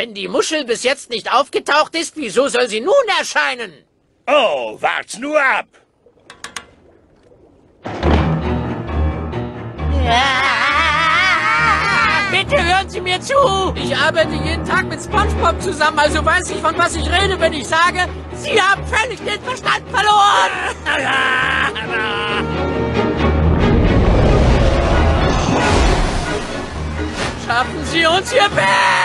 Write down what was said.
Wenn die Muschel bis jetzt nicht aufgetaucht ist, wieso soll sie nun erscheinen? Oh, wart's nur ab. Bitte hören Sie mir zu! Ich arbeite jeden Tag mit SpongeBob zusammen, also weiß ich, von was ich rede, wenn ich sage, Sie haben völlig den Verstand verloren! Schaffen Sie uns Ihr Bett!